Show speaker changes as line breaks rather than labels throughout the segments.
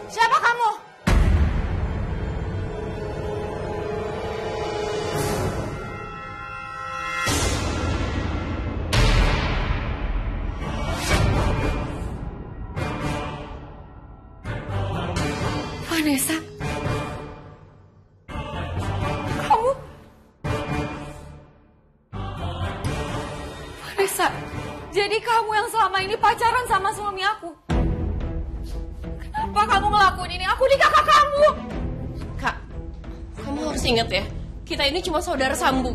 Siapa kamu? Vanessa? Kamu? Vanessa, jadi kamu yang selama ini pacaran sama suami aku? Kenapa kamu ngelakuin ini? Aku di kakak kamu.
Kak, kamu harus ingat ya, kita ini cuma saudara sambung.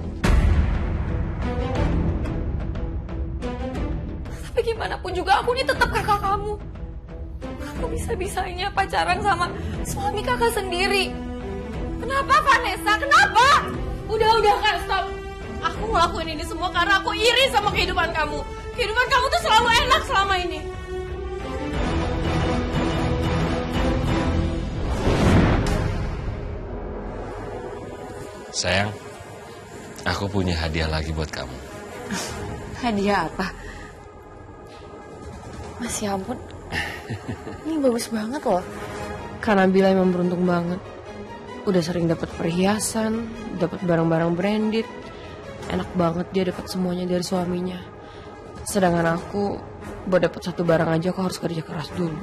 Tapi gimana pun juga aku ini tetap kakak kamu. Kamu bisa-bisanya pacaran sama suami kakak sendiri. Kenapa Vanessa? Kenapa?
Udah Kak, stop. Aku ngelakuin ini semua karena aku iri sama kehidupan kamu. Kehidupan kamu tuh selalu enak selama ini.
Sayang, aku punya hadiah lagi buat kamu.
Hadiah apa? Mas, ya ampun. Ini bagus banget loh.
Karena Bila emang beruntung banget. Udah sering dapat perhiasan, dapat barang-barang branded. Enak banget dia dapat semuanya dari suaminya. Sedangkan aku buat dapat satu barang aja aku harus kerja keras dulu.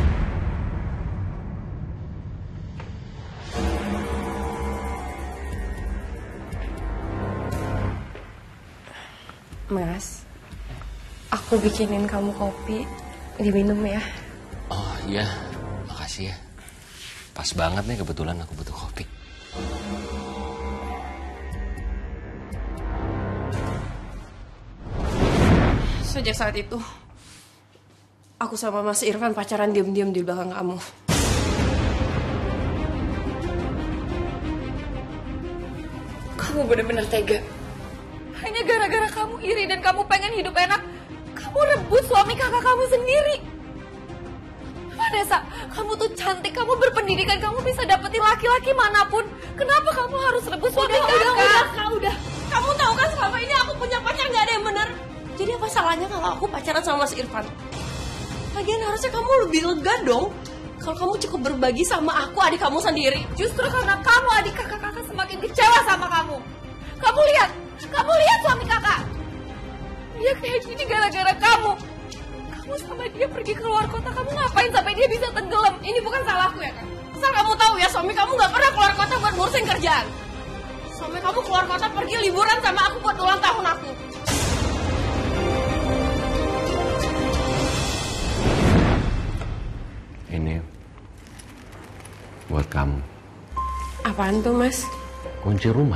Mas, aku bikinin kamu kopi, diminum ya.
Oh iya, makasih ya. Pas banget nih, kebetulan aku butuh kopi.
Sejak saat itu, aku sama Mas Irfan pacaran diam-diam di belakang kamu.
Kamu benar-benar tega. Hanya gara-gara kamu iri dan kamu pengen hidup enak, kamu rebut suami kakak kamu sendiri. Vanessa, kamu tuh cantik, kamu berpendidikan, kamu bisa dapetin laki-laki manapun. Kenapa kamu harus rebut suami kakak?
Udah. Kamu tahu kan selama ini aku punya pacar nggak ada yang benar. Jadi apa salahnya kalau aku pacaran sama Mas Irfan? Lagian harusnya kamu lebih lega dong. Kalau kamu cukup berbagi sama aku, adik kamu sendiri.
Justru karena kamu adik kakak-kakak semakin kecewa sama kamu. Kamu lihat suami kakak. Dia kayak gini gara-gara kamu. Kamu sama dia pergi ke luar kota, kamu ngapain sampai dia bisa tenggelam?
Ini bukan salahku ya kan? Asal kamu tahu ya, suami kamu nggak pernah keluar kota buat ngurusin kerjaan. Suami kamu keluar kota pergi liburan sama aku buat ulang tahun aku.
Ini buat kamu.
Apaan tuh, Mas?
Kunci rumah.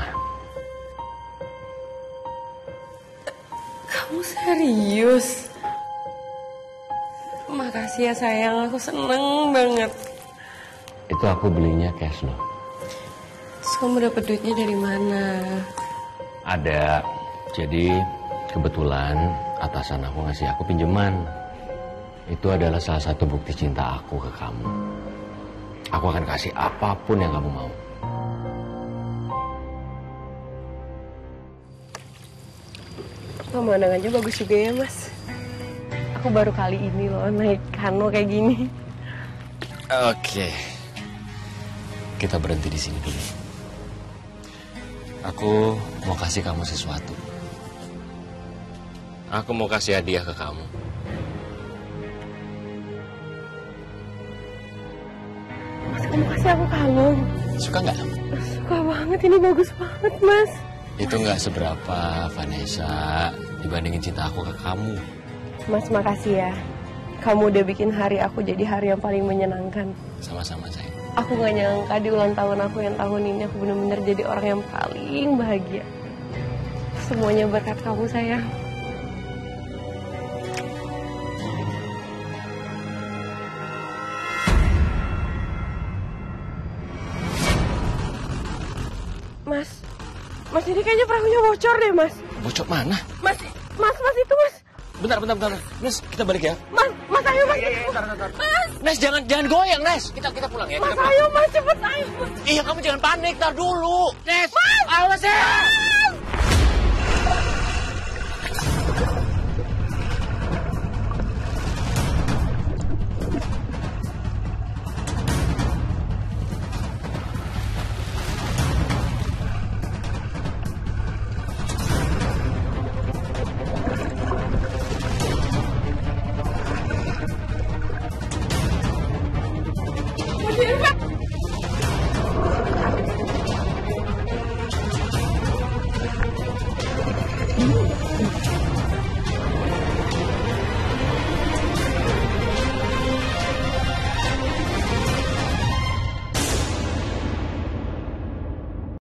Kamu serius? Makasih ya sayang, aku seneng banget.
Itu aku belinya cash loh.
Terus kamu dapat duitnya dari mana?
Ada. Jadi kebetulan atasan aku ngasih aku pinjaman. Itu adalah salah satu bukti cinta aku ke kamu. Aku akan kasih apapun yang kamu mau.
Pemandangannya bagus juga ya, Mas. Aku baru kali ini loh naik kano kayak gini.
Oke. Kita berhenti di sini dulu. Aku mau kasih kamu sesuatu. Aku mau kasih hadiah ke kamu.
Mas, kamu kasih aku kalung.
Suka nggak?
Suka banget, ini bagus banget, Mas.
Itu nggak seberapa, Vanessa, dibandingin cinta aku ke kamu.
Mas, makasih ya. Kamu udah bikin hari aku jadi hari yang paling menyenangkan.
Sama-sama, sayang.
Aku gak nyangka di ulang tahun aku yang tahun ini aku benar-benar jadi orang yang paling bahagia. Semuanya berkat kamu, sayang. Mas, ini kayaknya perahunya bocor deh, Mas.
Bocor mana?
Mas itu, Mas.
Bentar. Nes, kita balik ya.
Mas, ayo, Mas.
Bentar. Nes, jangan goyang, Nes. Kita pulang ya.
Mas, ayo, Mas, cepet, ayo.
Iya, kamu jangan panik, tar dulu. Nes,
Mas!
awas ya.
Ivan.